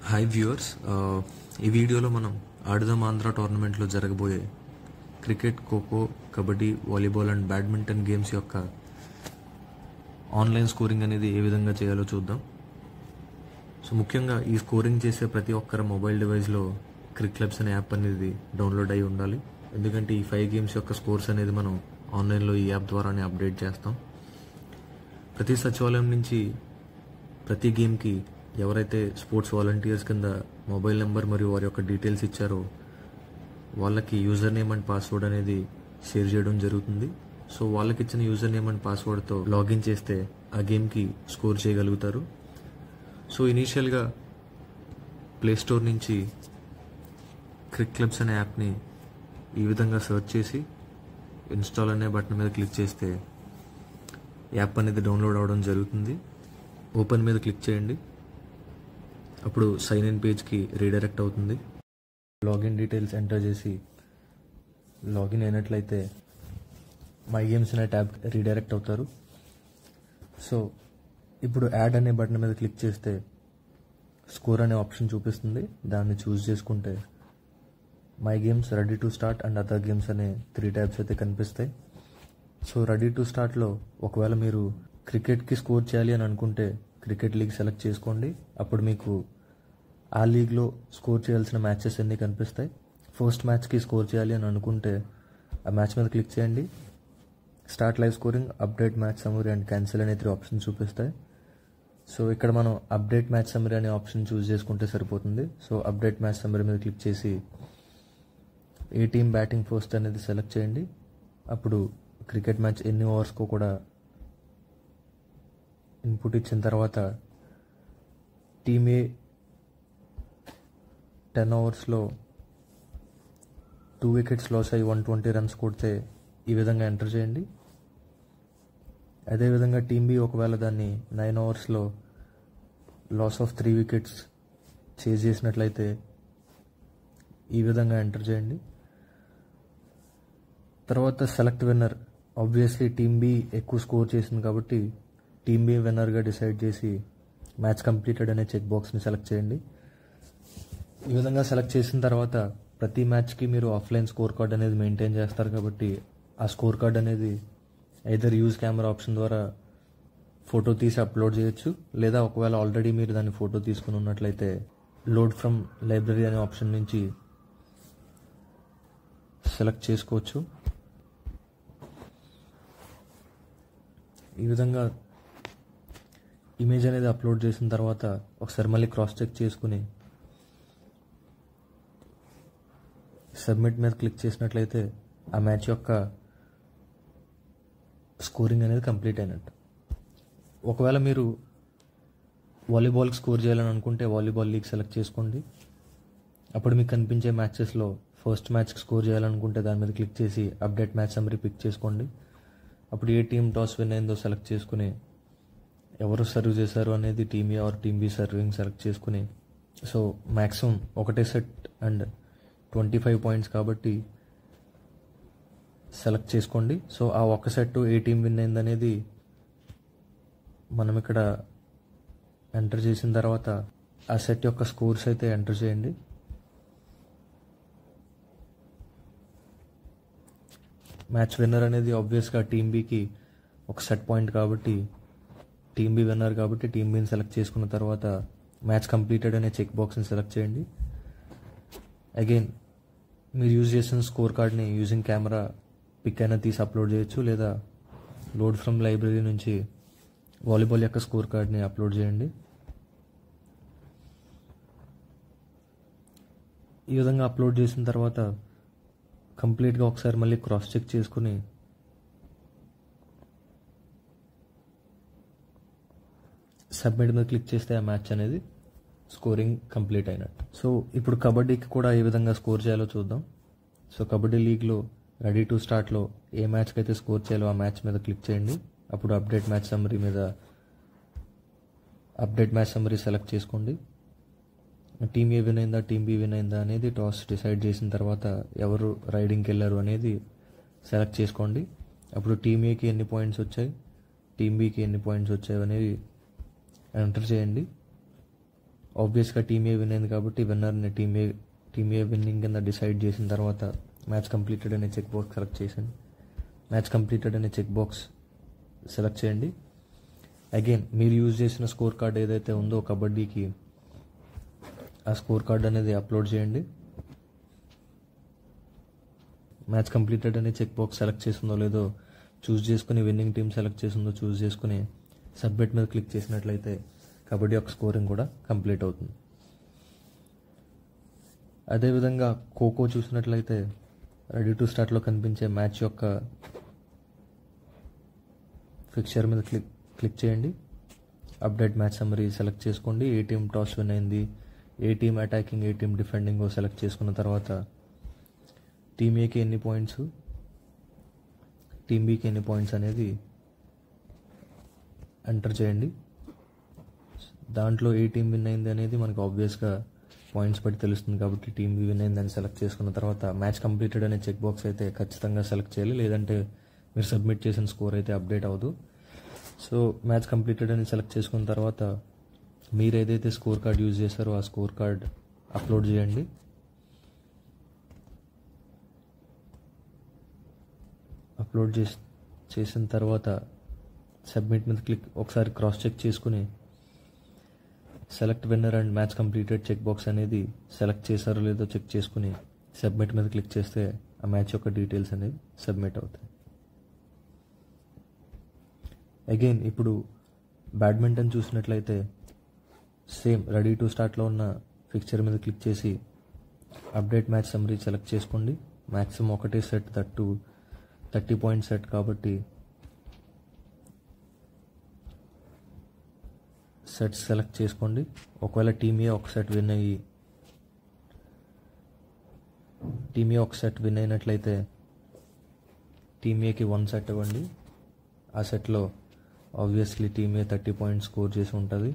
Hi viewers, ఈ వీడియోలో మనం ఆడుదాం ఆంధ్ర టోర్నమెంట్లో జరగబోయే cricket, kho kho, kabaddi, volleyball and badminton games యొక్క ఆన్లైన్ స్కోరింగ్ అనేది ఏ విధంగా చేయాలో చూద్దాం. సో ముఖ్యంగా ఈ స్కోరింగ్ చేసే ప్రతి ఒక్కరి మొబైల్ డివైస్లో క్రిక్ క్లబ్స్ అనే యాప్ అనేది డౌన్లోడ్ అయి ఉండాలి. ఎందుకంటే ఈ 5 గేమ్స్ యొక్క స్కోర్స్ అనేది మనం ఆన్లైన్లో ఈ యాప్ ద్వారానే అప్డేట్ చేస్తాం. ప్రతి సచివాలయం నుంచి ప్రతి గేమ్కి ఎవరైతే స్పోర్ట్స్ వాలంటీర్స్ కింద మొబైల్ నెంబర్ మరియు వారి యొక్క డీటెయిల్స్ ఇచ్చారో వాళ్ళకి యూజర్ నేమ్ అండ్ పాస్వర్డ్ అనేది షేర్ చేయడం జరుగుతుంది. సో వాళ్ళకి ఇచ్చిన యూజర్ నేమ్ అండ్ పాస్వర్డ్తో లాగిన్ చేస్తే ఆ గేమ్కి స్కోర్ చేయగలుగుతారు. సో ఇనీషియల్గా ప్లేస్టోర్ నుంచి క్రిక్ క్లబ్స్ అనే యాప్ని ఈ విధంగా సెర్చ్ చేసి ఇన్స్టాల్ అనే బటన్ మీద క్లిక్ చేస్తే యాప్ అనేది డౌన్లోడ్ అవ్వడం జరుగుతుంది. ఓపెన్ మీద క్లిక్ చేయండి. అప్పుడు సైన్ ఇన్ పేజ్కి రీడైరెక్ట్ అవుతుంది. లాగిన్ డీటెయిల్స్ ఎంటర్ చేసి లాగిన్ అయినట్లయితే మై గేమ్స్ అనే ట్యాబ్ రీడైరెక్ట్ అవుతారు. సో ఇప్పుడు యాడ్ అనే బటన్ మీద క్లిక్ చేస్తే స్కోర్ అనే ఆప్షన్ చూపిస్తుంది. దాన్ని చూస్ చేసుకుంటే my games, ready to start and other games అనే 3 ట్యాబ్స్ అయితే కనిపిస్తాయి. సో రెడీ టు స్టార్ట్లో ఒకవేళ మీరు క్రికెట్కి స్కోర్ చేయాలి అని అనుకుంటే క్రికెట్ లీగ్ సెలెక్ట్ చేసుకోండి. అప్పుడు మీకు ఆ లీగ్లో స్కోర్ చేయాల్సిన మ్యాచెస్ అన్నీ కనిపిస్తాయి. ఫస్ట్ మ్యాచ్కి స్కోర్ చేయాలి అని అనుకుంటే ఆ మ్యాచ్ మీద క్లిక్ చేయండి. Start live scoring, update match summary and cancel అనే 3 ఆప్షన్స్ చూపిస్తాయి. సో ఇక్కడ మనం అప్డేట్ మ్యాచ్ సమ్మరీ అనే ఆప్షన్ చూస్ చేసుకుంటే సరిపోతుంది. సో అప్డేట్ మ్యాచ్ సమ్మరీ మీద క్లిక్ చేసి ఏ టీమ్ బ్యాటింగ్ ఫస్ట్ అనేది సెలెక్ట్ చేయండి. అప్పుడు క్రికెట్ మ్యాచ్ ఎన్ని ఓవర్స్కో కూడా ఇన్పుట్ ఇచ్చిన తర్వాత టీమ్ ఏ 10 ఓవర్స్లో 2 వికెట్స్ లాస్ అయ్యి 120 రన్స్ కొడితే ఈ విధంగా ఎంటర్ చేయండి. అదేవిధంగా టీమ్ బి ఒకవేళ దాన్ని 9 ఓవర్స్లో లాస్ ఆఫ్ 3 వికెట్స్ చేజ్ చేసినట్లయితే ఈ విధంగా ఎంటర్ చేయండి. తర్వాత select winner, obviously team B ఎక్కువ స్కోర్ చేసింది కాబట్టి టీమ్ బి విన్నర్గా డిసైడ్ చేసి మ్యాచ్ కంప్లీటెడ్ అనే చెక్ బాక్స్ని సెలెక్ట్ చేయండి. ఈ విధంగా సెలెక్ట్ చేసిన తర్వాత ప్రతి మ్యాచ్కి మీరు ఆఫ్లైన్ స్కోర్ కార్డ్ అనేది మెయింటైన్ చేస్తారు కాబట్టి ఆ స్కోర్ కార్డ్ అనేది ఐదర్ యూజ్ కెమెరా ఆప్షన్ ద్వారా ఫోటో తీసి అప్లోడ్ చేయొచ్చు, లేదా ఒకవేళ ఆల్రెడీ మీరు దాన్ని ఫోటో తీసుకుని ఉన్నట్లయితే లోడ్ ఫ్రమ్ లైబ్రరీ అనే ఆప్షన్ నుంచి సెలెక్ట్ చేసుకోవచ్చు. ఈ విధంగా ఇమేజ్ అనేది అప్లోడ్ చేసిన తర్వాత ఒకసారి మళ్ళీ క్రాస్ చెక్ చేసుకుని సబ్మిట్ మీద క్లిక్ చేసినట్లయితే ఆ మ్యాచ్ యొక్క స్కోరింగ్ అనేది కంప్లీట్ అయినట్టు. ఒకవేళ మీరు వాలీబాల్కి స్కోర్ చేయాలని అనుకుంటే వాలీబాల్ లీగ్ సెలెక్ట్ చేసుకోండి. అప్పుడు మీకు కనిపించే మ్యాచెస్లో ఫస్ట్ మ్యాచ్కి స్కోర్ చేయాలనుకుంటే దాని మీద క్లిక్ చేసి అప్డేట్ మ్యాచ్ సమ్మరీ పిక్ చేసుకోండి. అప్పుడు ఏ టీం టాస్ విన్ అయిందో సెలెక్ట్ చేసుకుని ఎవరు సర్వ్ చేశారు అనేది team A or team B serving select చేసుకుని, సో మ్యాక్సిమం ఒకటే సెట్ అండ్ 25 పాయింట్స్ కాబట్టి సెలెక్ట్ చేసుకోండి. సో ఆ ఒక్క సెట్ ఏ టీం విన్ అయింది అనేది మనం ఇక్కడ ఎంటర్ చేసిన తర్వాత ఆ సెట్ యొక్క స్కోర్స్ అయితే ఎంటర్ చేయండి. మ్యాచ్ విన్నర్ అనేది ఆబ్వియస్గా టీమ్ బికి ఒక సెట్ పాయింట్ కాబట్టి టీమ్ బి విన్నర్ కాబట్టి టీమ్ బిని సెలెక్ట్ చేసుకున్న తర్వాత మ్యాచ్ కంప్లీటెడ్ అనే చెక్ బాక్స్ని సెలెక్ట్ చేయండి. అగైన్ మీరు యూజ్ చేసిన స్కోర్ కార్డ్ని యూజింగ్ కెమెరా పిక్ అయినా తీసి అప్లోడ్ చేయొచ్చు, లేదా లోడ్ ఫ్రమ్ లైబ్రరీ నుంచి వాలీబాల్ యొక్క స్కోర్ కార్డ్ని అప్లోడ్ చేయండి. ఈ విధంగా అప్లోడ్ చేసిన తర్వాత కంప్లీట్గా ఒకసారి మళ్ళీ క్రాస్ చెక్ చేసుకుని సబ్మిట్ మీద క్లిక్ చేస్తే ఆ మ్యాచ్ అనేది స్కోరింగ్ కంప్లీట్ అయినట్టు. సో ఇప్పుడు కబడ్డీకి కూడా ఏ విధంగా స్కోర్ చేయాలో చూద్దాం. సో కబడ్డీ లీగ్లో రెడీ టు స్టార్ట్లో ఏ మ్యాచ్కి అయితే స్కోర్ చేయాలో ఆ మ్యాచ్ మీద క్లిక్ చేయండి. అప్పుడు అప్డేట్ మ్యాచ్ సమ్మరీ మీద అప్డేట్ మ్యాచ్ సమ్మరీ సెలెక్ట్ చేసుకోండి. టీమ్ ఏ విన్ అయిందా టీమ్ బి విన్ అయిందా అనేది టాస్ డిసైడ్ చేసిన తర్వాత ఎవరు రైడింగ్కి వెళ్ళారు అనేది సెలెక్ట్ చేసుకోండి. అప్పుడు టీమ్ ఏకి ఎన్ని పాయింట్స్ వచ్చాయి, టీమ్ బికి ఎన్ని పాయింట్స్ వచ్చాయి అనేవి ఎంటర్ చేయండి. ఆబ్వియస్గా టీమ్ ఏ విన్ అయింది కాబట్టి విన్నర్ని టీమ్ ఏ విన్నింగ్ కింద డిసైడ్ చేసిన తర్వాత మ్యాచ్ కంప్లీటెడ్ అనే చెక్ బాక్స్ సెలెక్ట్ చేశాను. మ్యాచ్ కంప్లీటెడ్ అనే చెక్ బాక్స్ సెలెక్ట్ చేయండి. అగైన్ మీరు యూజ్ చేసిన స్కోర్ కార్డ్ ఏదైతే ఉందో కబడ్డీకి ఆ స్కోర్ కార్డ్ అనేది అప్లోడ్ చేయండి. మ్యాచ్ కంప్లీటెడ్ అనే చెక్ బాక్స్ సెలెక్ట్ చేసిందో లేదో చూస్ చేసుకుని విన్నింగ్ టీమ్ సెలెక్ట్ చేసిందో చూస్ చేసుకుని సబ్మిట్ మీద క్లిక్ చేసినట్లయితే కబడ్డీ యొక్క స్కోరింగ్ కూడా కంప్లీట్ అవుతుంది. అదేవిధంగా ఖోఖో చూసినట్లయితే రెడీ టు స్టార్ట్లో కనిపించే మ్యాచ్ యొక్క ఫిక్చర్ మీద క్లిక్ చేయండి. అప్డేట్ మ్యాచ్ సమ్మరీ సెలెక్ట్ చేసుకోండి. ఏ టీమ్ టాస్ విన్ అయింది, A team attacking, A team defending select చేసుకున్న తర్వాత టీమ్ ఏకి ఎన్ని పాయింట్స్, టీమ్ బికి ఎన్ని పాయింట్స్ అనేది ఎంటర్ చేయండి. దాంట్లో ఏ టీమ్ విన్ అయింది అనేది మనకు ఆబ్వియస్గా పాయింట్స్ బట్టి తెలుస్తుంది కాబట్టి టీమ్ బి విన్ అయిందని సెలెక్ట్ చేసుకున్న తర్వాత మ్యాచ్ కంప్లీటెడ్ అనే చెక్ బాక్స్ అయితే ఖచ్చితంగా సెలెక్ట్ చేయాలి, లేదంటే మీరు సబ్మిట్ చేసిన స్కోర్ అయితే అప్డేట్ అవ్వదు. సో మ్యాచ్ కంప్లీటెడ్ అని సెలెక్ట్ చేసుకున్న తర్వాత మీరు ఏదైతే స్కోర్ కార్డ్ యూజ్ చేశారో ఆ స్కోర్ కార్డ్ అప్లోడ్ చేయండి. అప్లోడ్ చేసిన తర్వాత సబ్మిట్ మీద ఒకసారి క్రాస్ చెక్ చేసుకుని select winner and match completed check box అనేది సెలెక్ట్ చేశారో లేదో చెక్ చేసుకుని సబ్మిట్ మీద క్లిక్ చేస్తే ఆ మ్యాచ్ యొక్క డీటెయిల్స్ అనేవి సబ్మిట్ అవుతాయి. అగైన్ ఇప్పుడు బ్యాడ్మింటన్ చూసినట్లయితే సేమ్ రెడీ టు స్టార్ట్లో ఉన్న ఫిక్చర్ మీద క్లిక్ చేసి అప్డేట్ మ్యాచ్ సమ్మరీ సెలెక్ట్ చేసుకోండి. మ్యాక్సిమం ఒకటే సెట్, 30 పాయింట్ సెట్ కాబట్టి సెట్స్ సెలెక్ట్ చేసుకోండి. ఒకవేళ టీమ్ ఏ ఒక సెట్ విన్ అయినట్లయితే టీమ్ ఏకి 1 సెట్ ఇవ్వండి. ఆ సెట్లో obviously team A 30 points score చేసి ఉంటుంది.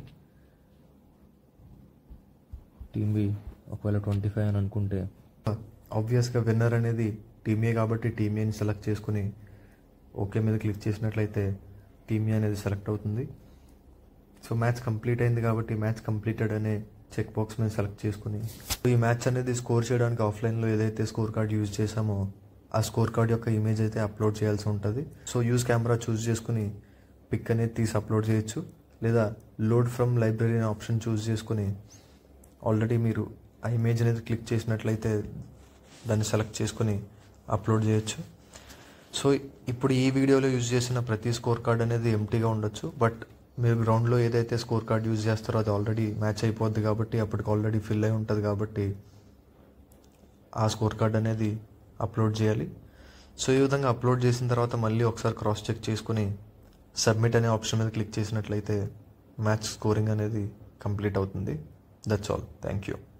టీమ్ బి ఒకవేళ 25 అని అనుకుంటే ఆబ్వియస్గా విన్నర్ అనేది టీమ్ ఏ కాబట్టి టీమ్ ఏని సెలెక్ట్ చేసుకుని ఓకే మీద క్లిక్ చేసినట్లయితే టీమ్ ఏ అనేది సెలెక్ట్ అవుతుంది. సో మ్యాచ్ కంప్లీట్ అయింది కాబట్టి మ్యాచ్ కంప్లీటెడ్ అనే చెక్ బాక్స్ మీద సెలెక్ట్ చేసుకుని ఈ మ్యాచ్ అనేది స్కోర్ చేయడానికి ఆఫ్లైన్లో ఏదైతే స్కోర్ కార్డ్ యూజ్ చేసామో ఆ స్కోర్ కార్డ్ యొక్క ఇమేజ్ అయితే అప్లోడ్ చేయాల్సి ఉంటుంది. సో యూజ్ కెమెరా చూస్ చేసుకుని పిక్ అనేది తీసి అప్లోడ్ చేయొచ్చు, లేదా లోడ్ ఫ్రమ్ లైబ్రరీ అనే ఆప్షన్ చూస్ చేసుకుని ఆల్రెడీ మీరు ఆ ఇమేజ్ అనేది క్లిక్ చేసినట్లయితే దాన్ని సెలెక్ట్ చేసుకుని అప్లోడ్ చేయొచ్చు. సో ఇప్పుడు ఈ వీడియోలో యూజ్ చేసిన ప్రతి స్కోర్ కార్డ్ అనేది ఎంటీగా ఉండొచ్చు, బట్ మీరు గ్రౌండ్లో ఏదైతే స్కోర్ కార్డ్ యూజ్ చేస్తారో అది ఆల్రెడీ మ్యాచ్ అయిపోద్ది కాబట్టి అప్పటికి ఆల్రెడీ ఫిల్ అయి ఉంటుంది కాబట్టి ఆ స్కోర్ కార్డ్ అనేది అప్లోడ్ చేయాలి. సో ఈ విధంగా అప్లోడ్ చేసిన తర్వాత మళ్ళీ ఒకసారి క్రాస్ చెక్ చేసుకుని సబ్మిట్ అనే ఆప్షన్ మీద క్లిక్ చేసినట్లయితే మ్యాచ్ స్కోరింగ్ అనేది కంప్లీట్ అవుతుంది. That's all. Thank you.